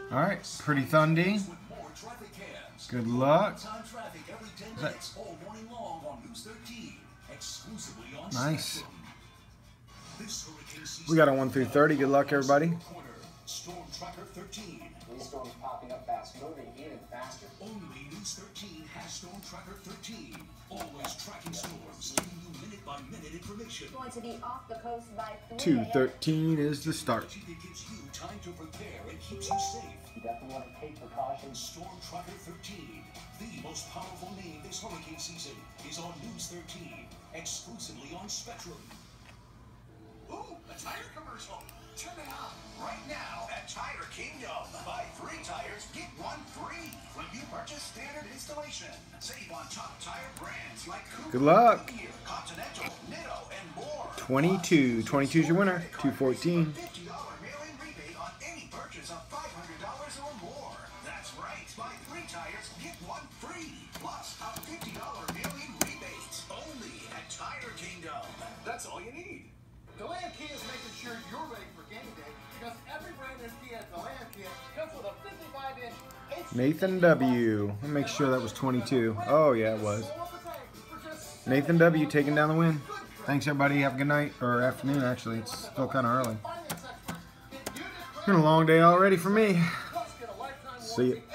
All right, pretty Thundy. Good luck. Nice. We got a 1 through 30. Good luck, everybody. These storms popping up fast, moving in and faster. Only News 13 has Storm Tracker 13. Always tracking storms, giving you minute-by-minute information. Going to be off the coast by 2:13 is the start. It gives you time to prepare and keeps you safe. You definitely want to take precautions. Storm Tracker 13, the most powerful name this hurricane season, is on News 13, exclusively on Spectrum. Ooh, a tire commercial. Turn it on right now at Tire Kingdom. Buy 3 tires, get 1 free when you purchase standard installation. Save on top tire brands like Cooper, Good luck. Goodyear, Continental, Nitto, and more. 22. 22 is your winner. 214. $50 mail-in rebate on any purchase of $500 or more. That's right. Buy 3 tires, get 1 free. Plus a $50 mail-in rebate. Only at Tire Kingdom. That's all you need. DeLand Kia is making sure you're ready for game day because every brand new Kia at DeLand Kia comes with a 55-inch Nathan W. Let me make sure that was 22. Oh, yeah, it was. Nathan W. taking down the win. Thanks, everybody. Have a good night. Or afternoon, actually. It's still kind of early. It's been a long day already for me. See ya.